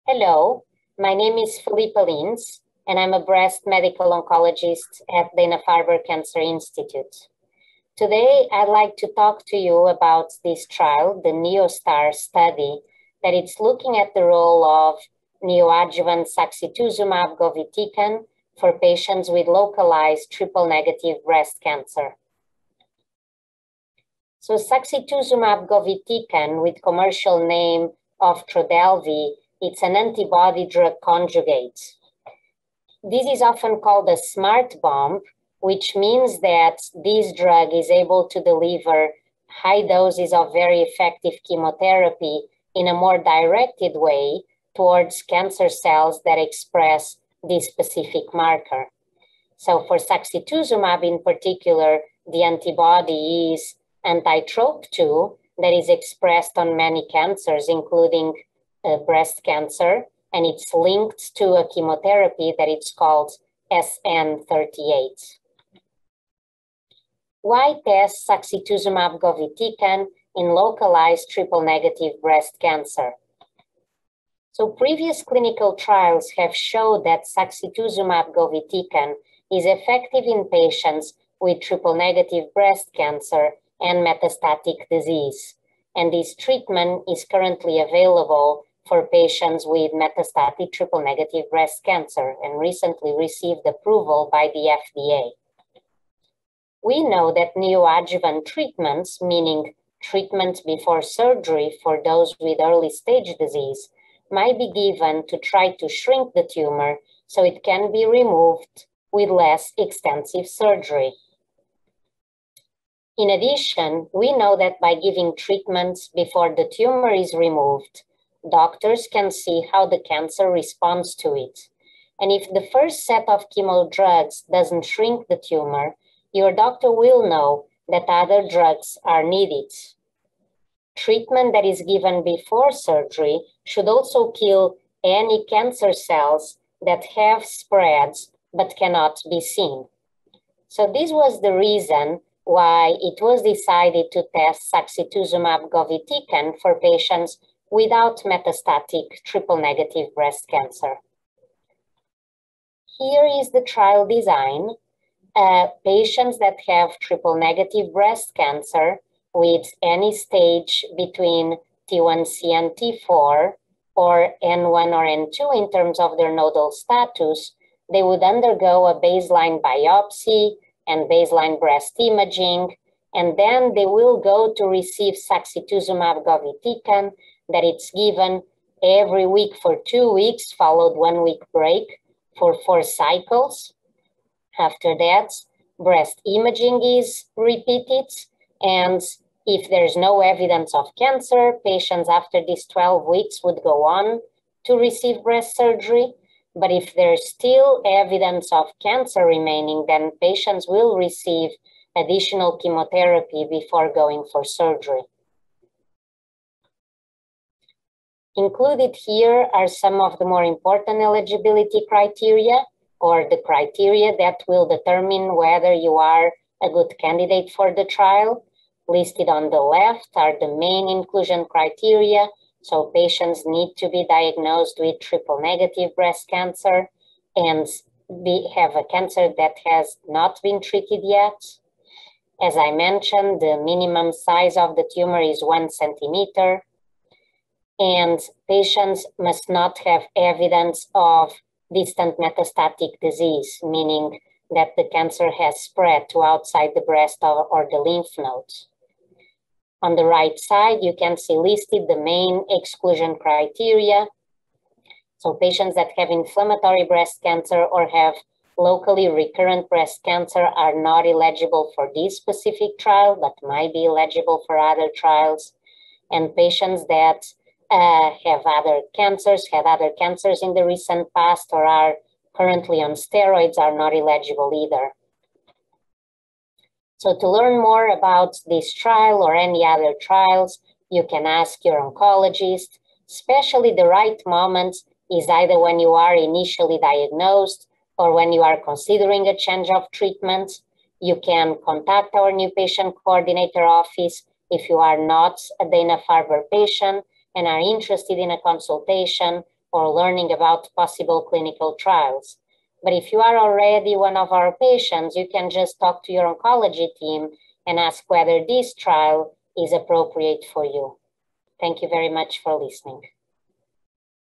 Hello, my name is Filipa Lynce, and I'm a breast medical oncologist at Dana-Farber Cancer Institute. Today, I'd like to talk to you about this trial, the NeoStar study, that it's looking at the role of neoadjuvant sacituzumab govitecan for patients with localized triple-negative breast cancer. So sacituzumab govitecan, with commercial name of Trodelvy, it's an antibody drug conjugate. This is often called a smart bomb, which means that this drug is able to deliver high doses of very effective chemotherapy in a more directed way towards cancer cells that express this specific marker. So for sacituzumab in particular, the antibody is anti-TROP2 that is expressed on many cancers, including breast cancer, and it's linked to a chemotherapy that it's called SN38. Why test sacituzumab govitecan in localized triple-negative breast cancer? So previous clinical trials have showed that sacituzumab govitecan is effective in patients with triple-negative breast cancer and metastatic disease, and this treatment is currently available for patients with metastatic triple-negative breast cancer and recently received approval by the FDA. We know that neoadjuvant treatments, meaning treatment before surgery for those with early-stage disease, might be given to try to shrink the tumor so it can be removed with less extensive surgery. In addition, we know that by giving treatments before the tumor is removed, doctors can see how the cancer responds to it. And if the first set of chemo drugs doesn't shrink the tumor, your doctor will know that other drugs are needed. Treatment that is given before surgery should also kill any cancer cells that have spreads but cannot be seen. So this was the reason why it was decided to test sacituzumab govitecan for patients without metastatic triple-negative breast cancer. Here is the trial design. Patients that have triple-negative breast cancer with any stage between T1C and T4, or N1 or N2 in terms of their nodal status, they would undergo a baseline biopsy and baseline breast imaging, and then they will go to receive sacituzumab govitecan that it's given every week for 2 weeks, followed 1 week break for 4 cycles. After that, breast imaging is repeated, and if there's no evidence of cancer, patients after these 12 weeks would go on to receive breast surgery. But if there's still evidence of cancer remaining, then patients will receive additional chemotherapy before going for surgery. Included here are some of the more important eligibility criteria, or the criteria that will determine whether you are a good candidate for the trial. Listed on the left are the main inclusion criteria. So patients need to be diagnosed with triple-negative breast cancer and have a cancer that has not been treated yet. As I mentioned, the minimum size of the tumor is 1 centimeter. And patients must not have evidence of distant metastatic disease, meaning that the cancer has spread to outside the breast or the lymph nodes. On the right side, you can see listed the main exclusion criteria. So patients that have inflammatory breast cancer or have locally recurrent breast cancer are not eligible for this specific trial, but might be eligible for other trials. And patients that have other cancers, had other cancers in the recent past, or are currently on steroids are not eligible either. So to learn more about this trial or any other trials, you can ask your oncologist. Especially the right moment is either when you are initially diagnosed or when you are considering a change of treatment. You can contact our new patient coordinator office if you are not a Dana-Farber patient and are interested in a consultation, or learning about possible clinical trials. But if you are already one of our patients, you can just talk to your oncology team and ask whether this trial is appropriate for you. Thank you very much for listening.